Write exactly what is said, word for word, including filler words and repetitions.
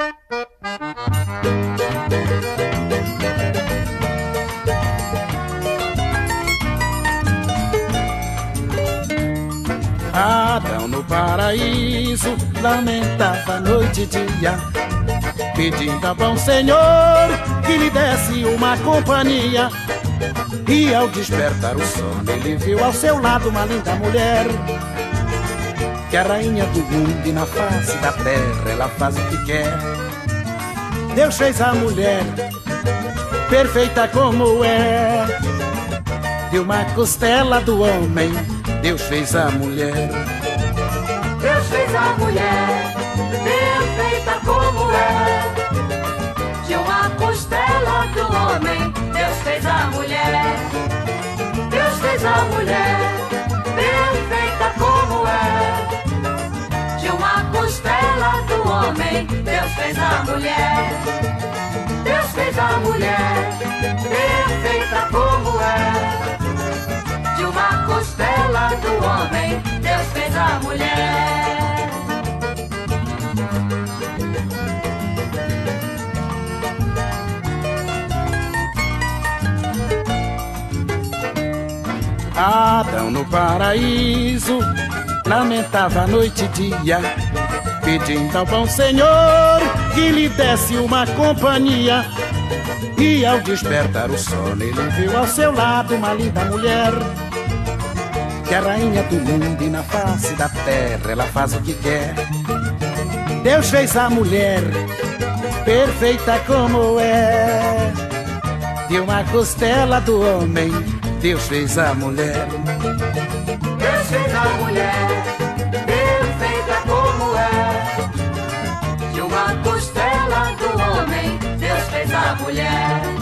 Adão no paraíso lamentava noite e dia, pedindo ao bom Senhor que lhe desse uma companhia. E ao despertar o sono ele viu ao seu lado uma linda mulher, que é a rainha do mundo e na face da terra ela faz o que quer. Deus fez a mulher perfeita como é, de uma costela do homem Deus fez a mulher. Deus fez a mulher perfeita como é, de uma costela do homem Deus fez a mulher. Deus fez a mulher perfeita como é, de uma costela do homem Deus fez a mulher. Deus fez a mulher perfeita como é, de uma costela do homem Deus fez a mulher. Adão no paraíso lamentava noite e dia, pedindo ao bom Senhor que lhe desse uma companhia. E ao despertar o sono ele viu ao seu lado uma linda mulher, que é a rainha do mundo e na face da terra ela faz o que quer. Deus fez a mulher perfeita como é, de uma costela do homem Deus fez a mulher. Deus fez a mulher perfeita como é, de uma costela do homem Deus fez a mulher.